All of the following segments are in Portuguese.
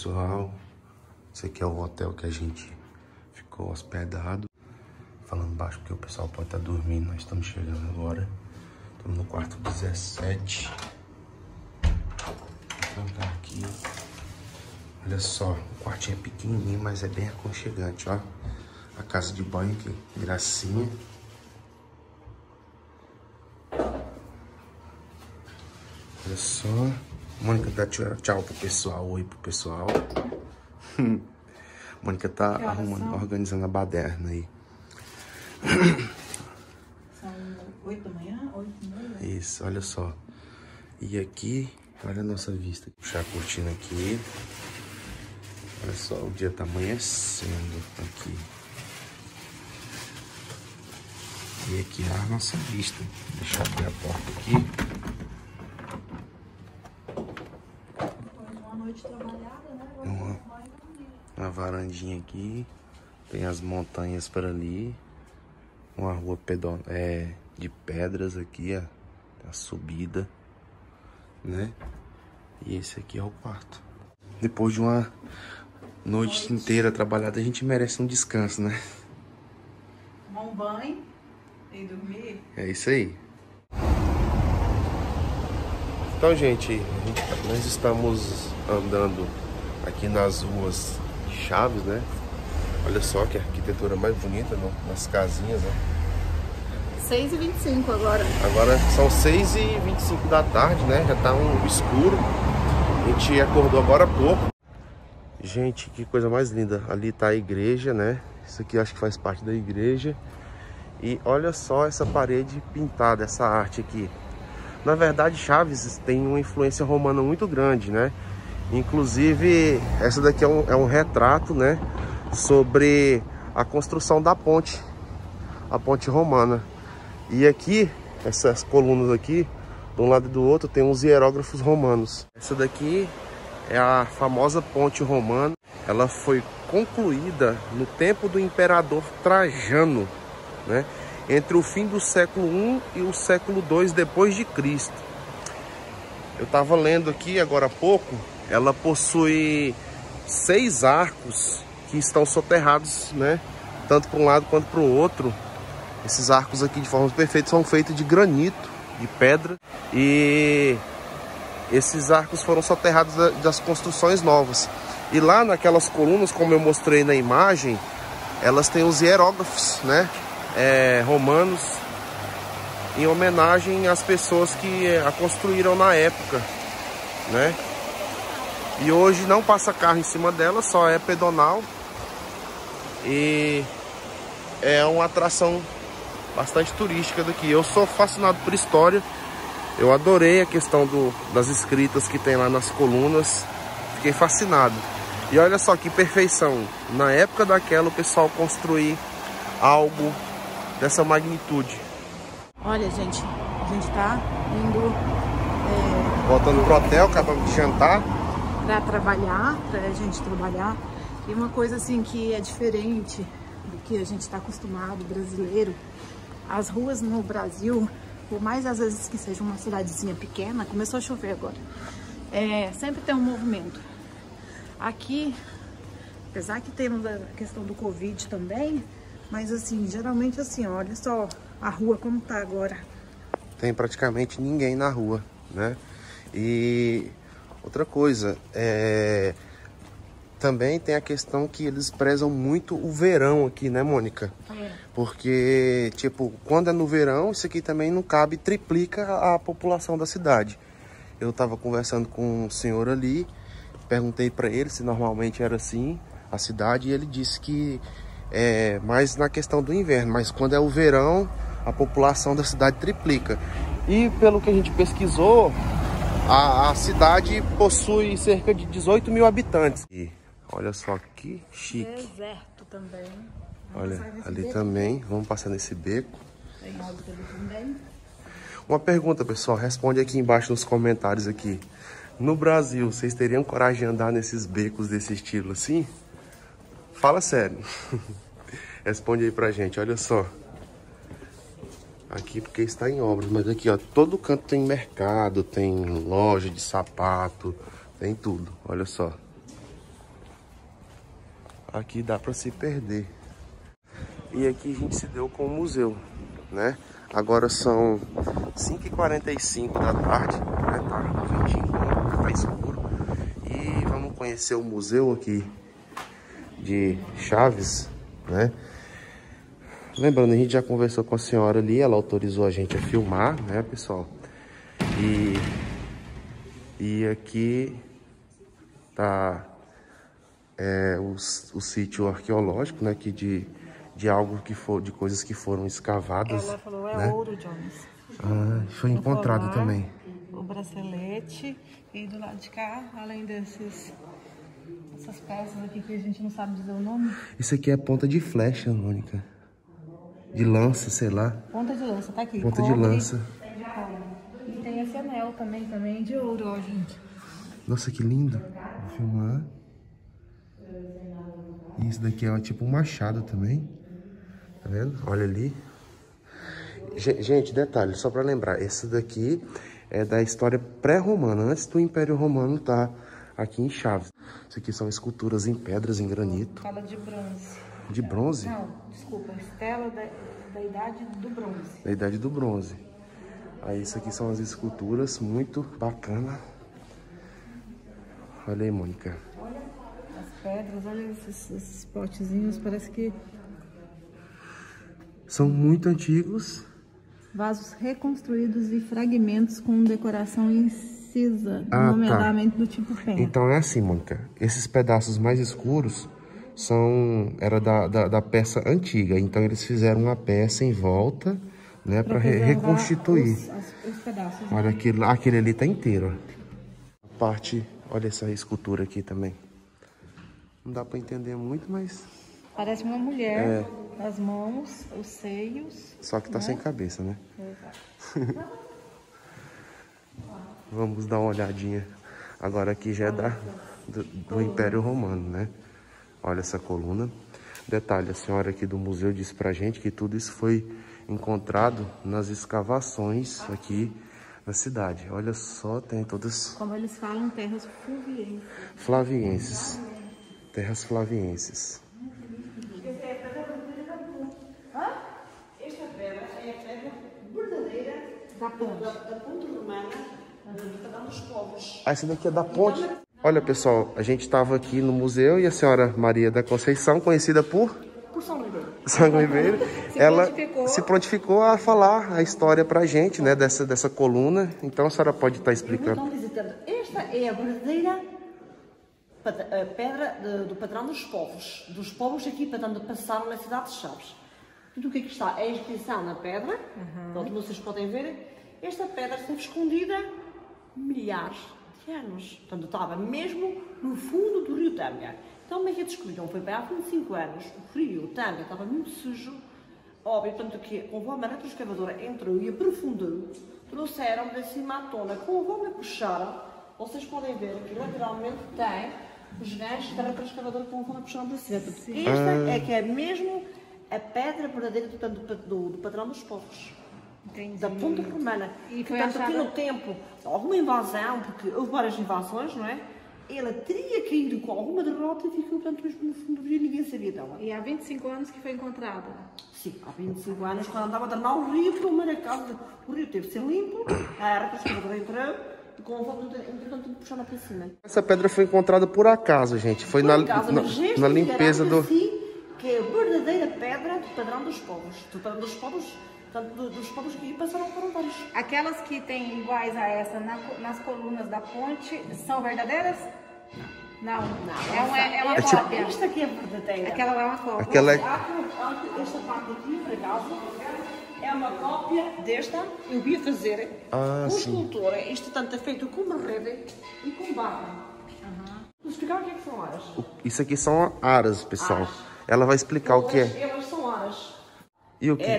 pessoal, esse aqui é o hotel que a gente ficou hospedado. Falando baixo porque o pessoal pode estar dormindo, nós estamos chegando agora. Estamos no quarto 17. Vou entrar aqui. Olha só, o quartinho é pequenininho, mas é bem aconchegante, ó. A casa de banho aqui, gracinha. Olha só. Mônica dá tchau pro pessoal, oi pro pessoal. Mônica tá arrumando, organizando a baderna aí. São 8 da manhã, 8h30. Isso, olha só. E aqui, olha a nossa vista. Puxar a cortina aqui. Olha só, o dia tá amanhecendo aqui. E aqui é a nossa vista. Deixa eu abrir a porta aqui. Uma varandinha aqui, tem as montanhas para ali, uma rua de pedras aqui, ó, a subida, né? E esse aqui é o quarto. Depois de uma noite inteira trabalhada, a gente merece um descanso, né? Tomar um banho e dormir. É isso aí. Então, gente, nós estamos andando aqui nas ruas de Chaves, né? Olha só que arquitetura mais bonita nas casinhas, né? 6h25 agora. Agora são 6h25 da tarde, né? Já tá um escuro. A gente acordou agora há pouco. Gente, que coisa mais linda. Ali tá a igreja, né? Isso aqui eu acho que faz parte da igreja. E olha só essa parede pintada, essa arte aqui. Na verdade, Chaves tem uma influência romana muito grande, né? Inclusive, essa daqui é um retrato, né? Sobre a construção da ponte, a ponte romana. E aqui, essas colunas aqui, de um lado e do outro, tem uns hierógrafos romanos. Essa daqui é a famosa ponte romana. Ela foi concluída no tempo do imperador Trajano, né? Entre o fim do século I e o século II depois de Cristo. Eu estava lendo aqui agora há pouco, ela possui 6 arcos que estão soterrados, né? Tanto para um lado quanto para o outro. Esses arcos aqui de forma perfeita são feitos de granito, de pedra. E esses arcos foram soterrados das construções novas. E lá naquelas colunas, como eu mostrei na imagem, elas têm os hierógrafos, né? Romanos, em homenagem às pessoas que a construíram na época, né? E hoje não passa carro em cima dela, só é pedonal. E é uma atração bastante turística daqui. Eu sou fascinado por história. Eu adorei a questão das escritas que tem lá nas colunas. Fiquei fascinado. E olha só que perfeição. Na época daquela, o pessoal construir algo dessa magnitude. Olha, gente, a gente tá indo voltando pro hotel, acabamos de jantar. Pra trabalhar, pra gente trabalhar. E uma coisa assim que é diferente do que a gente tá acostumado, brasileiro. As ruas no Brasil, por mais às vezes que seja uma cidadezinha pequena, começou a chover agora, sempre tem um movimento. Aqui, apesar que temos a questão do Covid também, mas assim, geralmente assim, olha só a rua como tá agora. Tem praticamente ninguém na rua, né? E outra coisa, também tem a questão que eles prezam muito o verão aqui, né, Mônica? Porque, tipo, quando é no verão, isso aqui também não cabe, triplica a população da cidade. Eu tava conversando com um senhor ali, perguntei pra ele se normalmente era assim, a cidade, e ele disse que mais na questão do inverno, mas quando é o verão, a população da cidade triplica. E pelo que a gente pesquisou, a cidade possui cerca de 18 mil habitantes. E olha só que chique. Deserto também. Olha, ali também, vamos passar nesse beco. Tem algo ali também. Uma pergunta, pessoal, responde aqui embaixo nos comentários aqui. No Brasil, vocês teriam coragem de andar nesses becos desse estilo assim? Fala sério. Responde aí pra gente, olha só. Aqui porque está em obras, mas aqui, ó, todo canto tem mercado, tem loja de sapato, tem tudo, olha só. Aqui dá para se perder. E aqui a gente se deu com o museu, né? Agora são 5h45 da tarde, né? Tá ventinho, tá escuro. E vamos conhecer o museu aqui de Chaves, né? Lembrando, a gente já conversou com a senhora ali, ela autorizou a gente a filmar, né, pessoal? E aqui tá o sítio arqueológico, né, aqui de algo que for, de coisas que foram escavadas. Ela falou, né? ouro, Jones. Ah, foi encontrado colar, também. O bracelete e do lado de cá, além essas peças aqui que a gente não sabe dizer o nome. Isso aqui é ponta de flecha, Mônica. De lança, sei lá. Ponta de lança, tá aqui. Ponta de lança. De cobre. E tem esse anel também de ouro, ó, gente. Nossa, que lindo. Vou filmar. E isso daqui é tipo um machado também. Tá vendo? Olha ali. Gente, detalhe, só para lembrar. Esse daqui é da história pré-romana, antes do Império Romano tá aqui em Chaves. Isso aqui são esculturas em pedras, em granito. Fala de bronze. De bronze? Não, desculpa. Estela da Idade do Bronze. Da Idade do Bronze. Aí isso aqui são as esculturas, muito bacana. Olha aí, Mônica. Olha as pedras, olha esses potezinhos, parece que... São muito antigos. Vasos reconstruídos e fragmentos com decoração incisa, nomeadamente do tipo pena. Então é assim, Mônica. Esses pedaços mais escuros era da peça antiga. Então eles fizeram uma peça em volta, né, para reconstituir. Os pedaços. Olha, aquele ali tá inteiro. A parte, olha essa escultura aqui também. Não dá para entender muito, mas... Parece uma mulher, as mãos, os seios. Só que tá sem cabeça, né? Exato. Vamos dar uma olhadinha. Agora aqui já é do Império Romano, né? Olha essa coluna. Detalhe, a senhora aqui do museu disse pra gente que tudo isso foi encontrado nas escavações aqui na cidade. Olha só, tem todas... Como eles falam, terras fluvienses. Flavienses. Terras flavienses. Esta pedra é a pedra verdadeira da ponte romana dos povos. Essa daqui é da ponte. Olha, pessoal, a gente estava aqui no museu e a senhora Maria da Conceição, conhecida por São Ribeiro. São Ribeiro, ela se prontificou a falar a história pra gente, né, dessa coluna. Então a senhora pode estar explicando. Esta é a verdadeira pedra do patrão dos povos aqui passaram na cidade de Chaves. Tudo o que aqui está é a inscrição na pedra, como vocês podem ver. Esta pedra esteve escondida milhares de anos, portanto estava mesmo no fundo do rio Tâmega. Então como é que a descobriram? Foi bem há 25 anos, o rio Tâmega estava muito sujo, óbvio, tanto que conforme a retroescavadora entrou e aprofundou, trouxeram de cima à tona, conforme a puxaram, vocês podem ver que lateralmente tem os ganchos da retroescavadora conforme a puxaram para cima. Esta é que é mesmo a pedra verdadeira do patrão dos povos. Entendi. Da ponta romana. E foi portanto, aqui achada... no tempo, alguma invasão, porque houve várias invasões, não é? Ela teria caído com alguma derrota e ficou, portanto, mesmo no fundo do rio, ninguém sabia dela. E há 25 anos que foi encontrada? Sim, há 25 anos, quando andava a drenar o rio, por uma casa, o rio teve de ser limpo, a retroescavadora entrou e conforme entretanto puxaram para cima. Essa pedra foi encontrada por acaso, gente. Foi na limpeza do... Assim, que é a verdadeira pedra do padrão dos povos. Do padrão dos povos, portanto, dos povos que passaram por vários. Aquelas que têm iguais a essa nas colunas da ponte são verdadeiras? Não. É uma cópia. Esta aqui é verdadeira. Aquela lá é uma cópia. Esta parte aqui, por acaso, é uma cópia desta. Eu vi a fazer. Com escultura. Isto tanto é feito com marrede e com barra. Vou explicar o que são aras. Isso aqui são aras, pessoal. Ela vai explicar o que é. Elas são aras. E o que?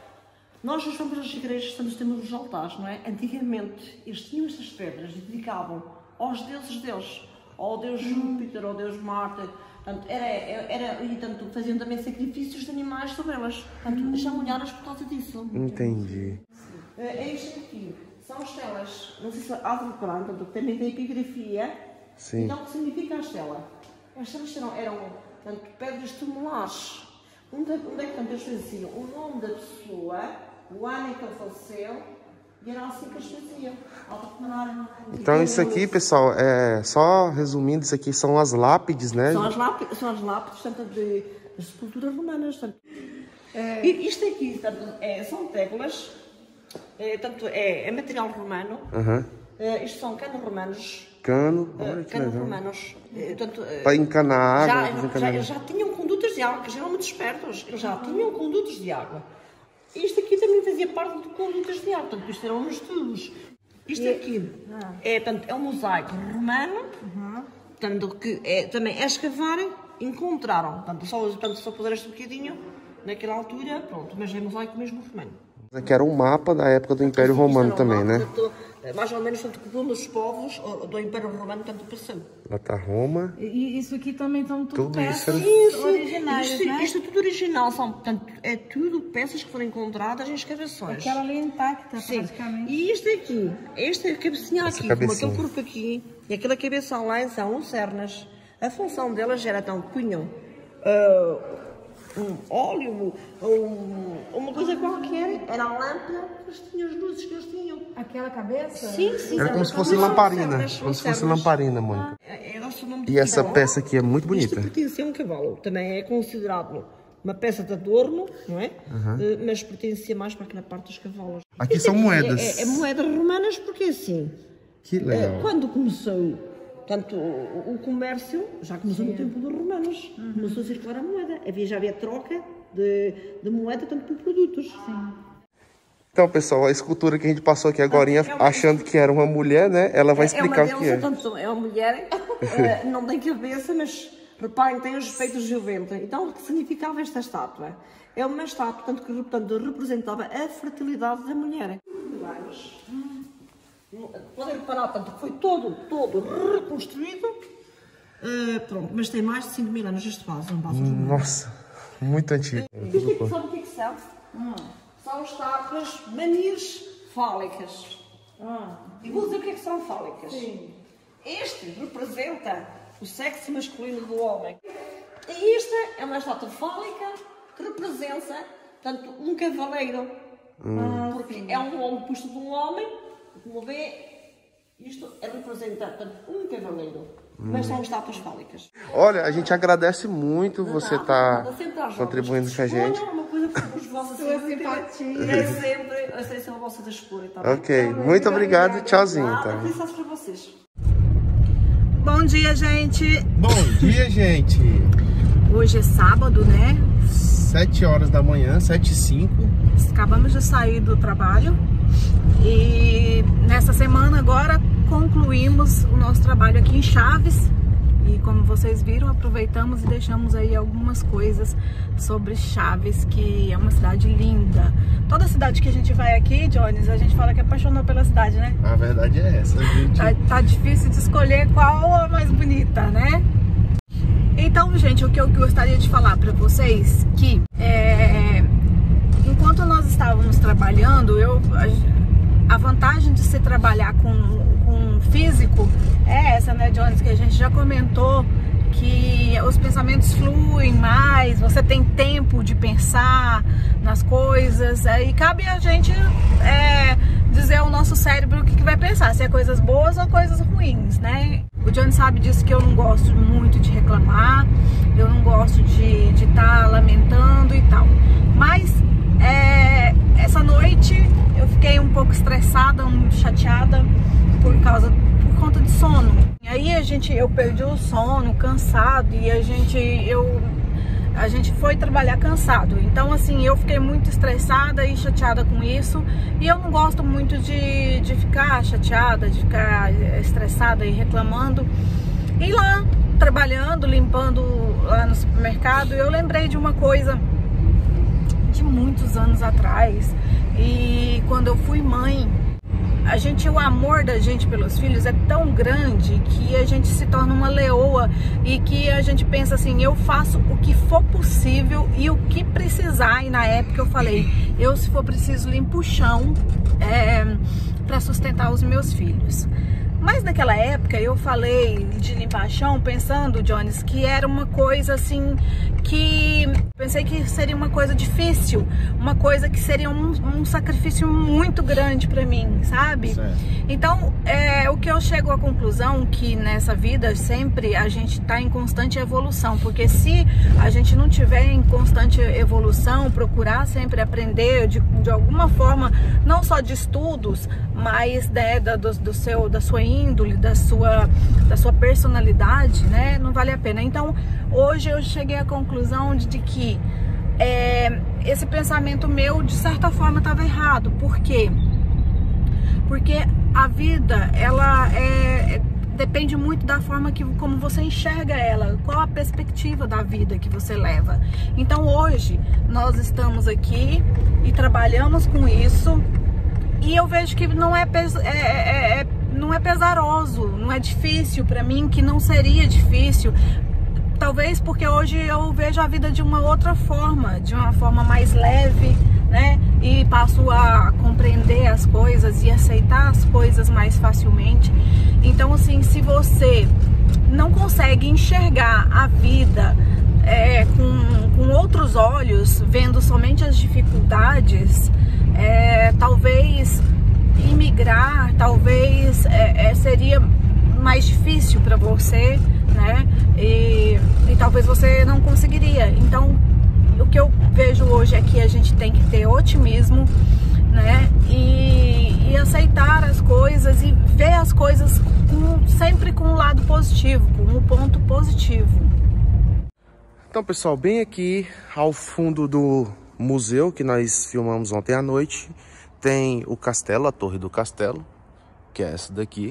Nós vamos às igrejas, temos os altares, não é? Antigamente, eles tinham estas pedras e dedicavam aos deuses deles. Ao deus Júpiter, ao deus Marte. Portanto, tanto, faziam também sacrifícios de animais sobre elas. Portanto, chamam-lhe aras por causa disso. Entendi. É isto aqui. São estelas. Não sei se há de reparar, também tem epigrafia. Sim. Então, o que significa a estela? As estelas eram portanto, pedras tumulares. Onde é que portanto, eles faziam o nome da pessoa, o ano em que ele faleceu, e era assim que eles faziam. Então isso aqui, pessoal, só resumindo, isso aqui são as lápides, né? São as lápides, portanto, de sepulturas romanas. Portanto. Isto aqui, portanto, são tégulas, é material romano. Isto são canos romanos. Canos romanos. Para encanar água. Eles já tinham condutas de água, que eles eram muito espertos. Eles já tinham condutos de água. Isto aqui também fazia parte de condutas de água. Portanto, isto eram uns tubos. Isto aqui é um mosaico romano. Portanto, que também é escavar, encontraram. Portanto, só puder este bocadinho, naquela altura, pronto. Mas é mosaico mesmo romano. Aqui era um mapa da época do Império Romano também, né? Mais ou menos, tanto que um dos povos do Império Romano tanto passou. Lá está Roma. E isso aqui também são tudo peças originais, né? Isto é tudo original, portanto, é tudo peças que foram encontradas em escavações. Aquela ali intacta, praticamente. E isto aqui, esta cabecinha aqui, como aquele corpo aqui, e aquela cabeça lá são lucernas. A função delas era, então, punham um óleo ou uma coisa qualquer, era a lâmpada, eles tinham as luzes que eles tinham. Aquela cabeça? Sim. Era como se fosse lamparina. Como se fosse lamparina, Mônica. E essa peça aqui é muito bonita. Isto pertence a um cavalo. Também é considerado uma peça de adorno, não é? Mas pertencia mais para aquela parte dos cavalos. Aqui são moedas. É moedas romanas porque assim, que legal. Quando começou... Portanto, o comércio já começou no tempo dos romanos. Começou a circular a moeda. Já havia troca de moeda, tanto por produtos. Então, pessoal, a escultura que a gente passou aqui agora, achando que era uma mulher, né? Ela vai explicar o que é. Portanto, é uma mulher, não tem cabeça, mas reparem que tem os peitos de ventre. Então, o que significava esta estátua? É uma estátua, portanto, representava a fertilidade da mulher. Podem reparar, portanto, foi todo reconstruído, pronto, mas tem mais de 5.000 anos este vaso. Nossa, muito antigo. Isto aqui, sabe o que é que serve? São estátuas manires fálicas. E vou dizer o que é que são fálicas. Este representa o sexo masculino do homem. E esta é uma estátua fálica que representa, portanto, um cavaleiro. Porque é um homem posto de um homem. Como vê, isto representa, portanto, um cavaleiro, mas são estátuas fálicas. Olha, a gente agradece muito você estar contribuindo com a gente. Uma coisa para os vossos simpatia. É sempre a vossa dispor. Tá? Ok, muito obrigado e tchauzinho. Tá? Para vocês. Bom dia, gente. Bom dia, gente. Hoje é sábado, né? 7 horas da manhã, 7h05. Acabamos de sair do trabalho. E nessa semana agora concluímos o nosso trabalho aqui em Chaves. E como vocês viram, aproveitamos e deixamos aí algumas coisas sobre Chaves, que é uma cidade linda. Toda cidade que a gente vai aqui, Jones, a gente fala que apaixonou pela cidade, né? A verdade é essa, gente. Tá difícil de escolher qual a mais bonita, né? Então, gente, o que eu gostaria de falar para vocês que enquanto nós estávamos trabalhando, a vantagem de se trabalhar com físico é essa, né, Jones, que a gente já comentou, que os pensamentos fluem mais, você tem tempo de pensar nas coisas, e cabe a gente dizer ao nosso cérebro o que vai pensar, se é coisas boas ou coisas ruins, né? O Jones sabe disso, que eu não gosto muito de reclamar, eu não gosto de estar lamentando e tal, mas essa noite eu fiquei um pouco estressada, chateada por conta de sono. E aí eu perdi o sono, cansado, e a gente foi trabalhar cansado. Então assim, eu fiquei muito estressada e chateada com isso. E eu não gosto muito de ficar chateada, de ficar estressada e reclamando. E lá, trabalhando, limpando lá no supermercado, eu lembrei de uma coisa de muitos anos atrás. E quando eu fui mãe, o amor da gente pelos filhos é tão grande que a gente se torna uma leoa e que a gente pensa assim, eu faço o que for possível e o que precisar. E na época eu falei, se for preciso, limpo o chão para sustentar os meus filhos. Mas naquela época eu falei de limpar chão pensando, Jones, que era uma coisa assim, que pensei que seria uma coisa difícil, uma coisa que seria um sacrifício muito grande pra mim, sabe? Certo. Então, o que eu chego à conclusão que nessa vida sempre a gente tá em constante evolução, porque se a gente não tiver em constante evolução, procurar sempre aprender de alguma forma, não só de estudos, mas né, da sua índole, da sua personalidade, né, não vale a pena. Então, hoje eu cheguei à conclusão de que esse pensamento meu, de certa forma, estava errado. Por quê? Porque a vida, ela depende muito da forma como você enxerga ela, qual a perspectiva da vida que você leva. Então, hoje, nós estamos aqui e trabalhamos com isso, e eu vejo que não é pesaroso, não é difícil para mim, que não seria difícil. Talvez porque hoje eu vejo a vida de uma outra forma, de uma forma mais leve, né? E passo a compreender as coisas e aceitar as coisas mais facilmente. Então, assim, se você não consegue enxergar a vida com outros olhos, vendo somente as dificuldades, talvez imigrar, talvez seria mais difícil para você, né? E talvez você não conseguiria. Então, o que eu vejo hoje é que a gente tem que ter otimismo, né? E aceitar as coisas e ver as coisas sempre com um lado positivo, com um ponto positivo. Então, pessoal, bem aqui ao fundo do museu que nós filmamos ontem à noite, tem o castelo, a torre do castelo, que é essa daqui,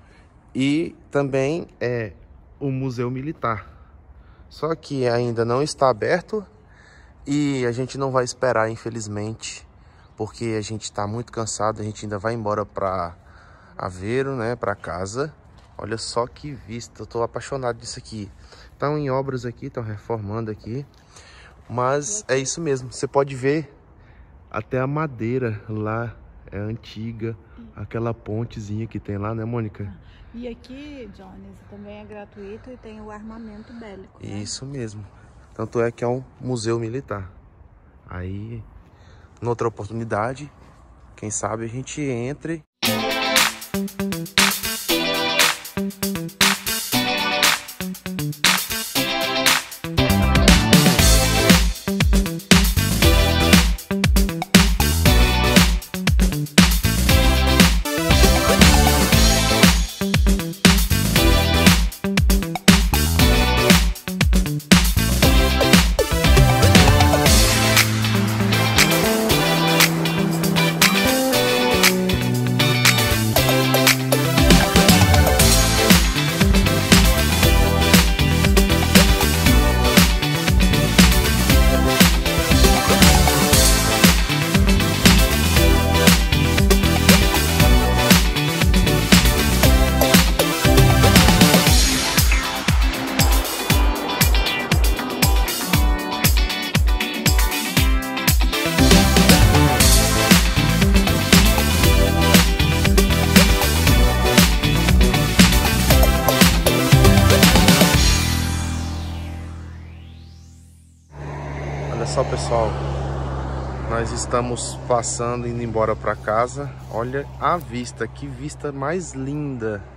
e também o museu militar. Só que ainda não está aberto e a gente não vai esperar, infelizmente, porque a gente está muito cansado. A gente ainda vai embora para Aveiro, né, para casa. Olha só que vista, eu tô apaixonado disso aqui. Estão em obras aqui, estão reformando aqui, mas é isso mesmo. Você pode ver até a madeira lá é antiga, aquela pontezinha que tem lá, né, Mônica? E aqui, Jones, também é gratuito e tem o armamento bélico, né? Isso mesmo. Tanto é que é um museu militar. Aí, noutra oportunidade, quem sabe a gente entre. Olha só, pessoal, nós estamos passando, indo embora para casa. Olha a vista, que vista mais linda!